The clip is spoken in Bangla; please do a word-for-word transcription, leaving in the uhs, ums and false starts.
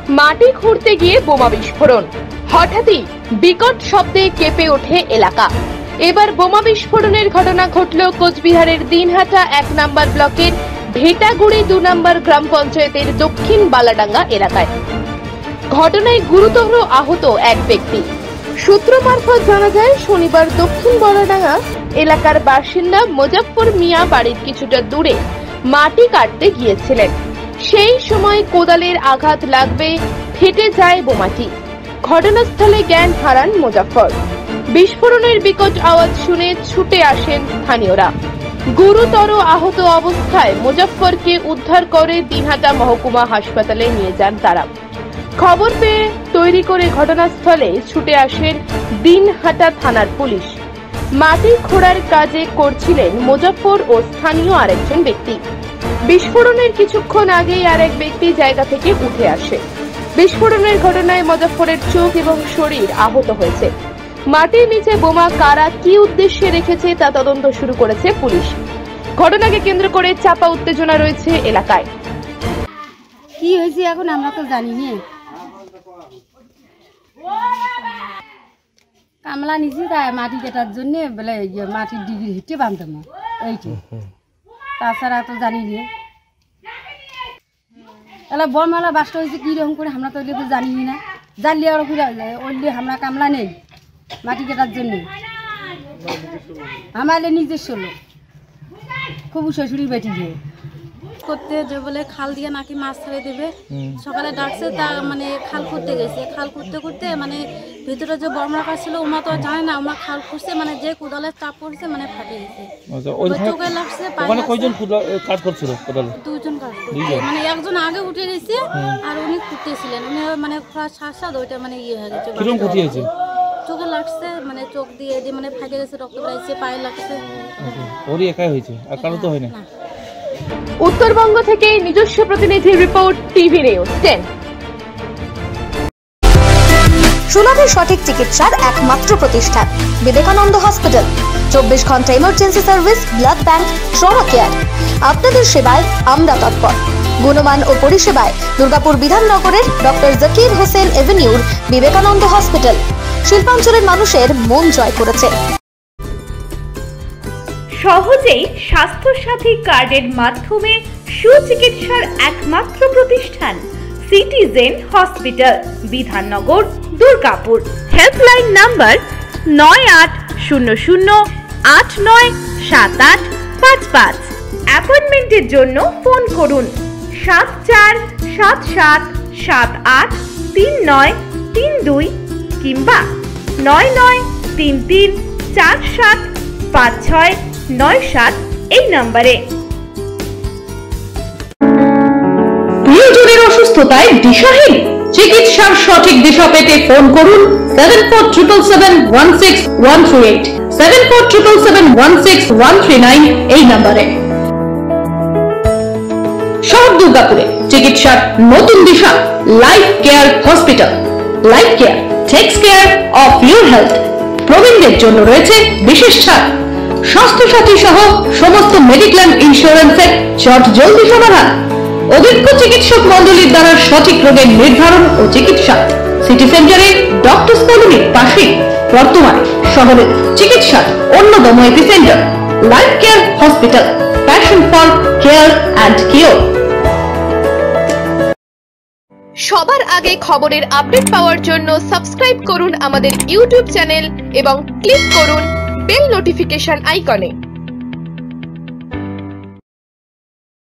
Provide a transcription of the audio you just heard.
মাটি খুঁড়তে গিয়ে বোমা বিস্ফোরণ, হঠাৎই বিকট শব্দে কেঁপে ওঠে এলাকা। এবার বোমা বিস্ফোরণের ঘটনা ঘটল কোচবিহারের দিনহাটা এক নম্বর ব্লকের ভেটাগুড়ি দু নম্বর গ্রাম পঞ্চায়েতের দক্ষিণ বালাডাঙ্গা এলাকায়। ঘটনায় গুরুতর আহত এক ব্যক্তি। সূত্র মারফত জানা যায়, শনিবার দক্ষিণ বালাডাঙ্গা এলাকার বাসিন্দা মুজফ্ফর মিয়া বাড়ির কিছুটা দূরে মাটি কাটতে গিয়েছিলেন। সেই সময় কোদালের আঘাত লাগবে, ফেটে যায় বোমাটি। ঘটনাস্থলে জ্ঞান হারান মুজফ্ফর। বিস্ফোরণের বিকট আওয়াজ শুনে ছুটে আসেন স্থানীয়রা। গুরুতর আহত অবস্থায় মুজফ্ফরকে উদ্ধার করে দিনহাটা মহকুমা হাসপাতালে নিয়ে যান তারা। খবর পেয়ে তৈরি করে ঘটনাস্থলে ছুটে আসেন দিনহাটা থানার পুলিশ। মাটি খোঁড়ার কাজে করছিলেন মুজফ্ফর ও স্থানীয় আরেকজন ব্যক্তি। বিস্ফোরণের কিছুক্ষণ আগেই আরেক ব্যক্তি জায়গা থেকে উঠে আসে। বিস্ফোরণের ঘটনায় মুজফ্ফরের চোখ এবং শরীর আহত হয়েছে। মাটির নিচে বোমা কারা কি উদ্দেশ্যে রেখেছে তা তদন্ত শুরু করেছে পুলিশ। ঘটনাকে কেন্দ্র করে চাপা উত্তেজনা রয়েছে এলাকায়। কি হয়েছে এখন আমরা তো জানি না। কামলা নিছি তাই মাটি কাটার জন্য বলে মাটির ডিগ্রি হেঁটে বানতাম এইটা, তাছাড়া তো জানি না। এলা বনমালা বাসটা হয়েছে কীরকম করে আমরা তো তো জানি না। জানলে আরো ফিরে ওইলে আমরা কামলা নেই মাটি কাটার জন্য। আমার নিজস্ব লোক খুব শ্বশুরি বেটি দিয়ে করতে যে বলে খাল দিয়ে নাকি মাছ ছেড়ে দেবে, সকালে ডাকছে তা মানে খাল করতে গেছে। খাল করতে করতে মানে ভিতরে যে বর্মা কাজ ছিল ওমা তো জানে না, ওমা খাল করছে মানে যে কোদালের চাপ পড়ছে মানে ফাটে গেছে। চোখে লাগছে। কাজ করছিল দুজন কাজ করছে, মানে একজন আগে উঠে গেছে আর উনি খুঁড়তেছিলেন। উনি মানে শ্বাস শ্বাস ওইটা মানে ইয়ে হয়ে গেছে, চোখে লাগছে, মানে চোখ দিয়ে যে মানে ফাটে গেছে, রক্ত বেরাইছে, পায়ে লাগছে। ওরই একাই হয়েছে আর কারো তো হয় না। উত্তরবঙ্গ থেকে নিজস্ব প্রতিনিধি রিপোর্ট, টিভি নিউজ টেন। সুলভে সঠিক চিকিৎসার একমাত্র প্রতিষ্ঠান বিবেকানন্দ হসপিটাল। চব্বিশ ঘন্টা emergency service, blood bank, trauma care. আপনাদের সেবায় আমরা তৎপর। গুণমান ও পরিষেবায় দুর্গাপুর বিধাননগরের ডক্টর জাকির হোসেন এভিনিউর বিবেকানন্দ হসপিটাল শিল্পাঞ্চলের মানুষের মন জয় করেছে। সহজেই স্বাস্থ্য সাথী কার্ডের মাধ্যমে সুচিকিৎসার একমাত্র প্রতিষ্ঠান citizen hospital, Bidhannagar, Durgapur. Helpline number নয় আট শূন্য শূন্য আট নয় সাত আট পাঁচ পাঁচ। অ্যাপয়েন্টমেন্টের জন্য ফোন করুন সাত চার সাত সাত সাত আট তিন নয় তিন দুই কিংবা নয় নয় তিন তিন চার সাত পাঁচ ছয় নয় সাত এই নম্বরে। প্রিয়জনের অসুস্থতায় দিশাহীন, চিকিৎসার সঠিক দিশা পেতে ফোন করুন seven four triple seven one six one three eight, seven four triple seven one six one three nine এই নম্বরে। শহর দুর্গাপুরে চিকিৎসার নতুন দিশা life care hospital. Life care takes care of your health. প্রবীণদের জন্য রয়েছে বিশেষ ছাড়। স্বাস্থ্য সাথী সহ সমস্ত মেডিক্লেম ইন্স্যুরেন্সের চট জলদি সমাধান। অভিজ্ঞ চিকিৎসক মন্ডলীর দ্বারা সঠিক রোগের নির্ধারণ ও চিকিৎসা। সিটি সেন্টারে ডক্টরস কলোনির পাশে বর্তমানে শহরের চিকিৎসার অন্যতম epicentre life care hospital, passion for care and cure. সবার আগে খবরের আপডেট পাওয়ার জন্য সাবস্ক্রাইব করুন আমাদের ইউটিউব চ্যানেল এবং ক্লিক করুন বেল নোটিফিকেশন আইকনে।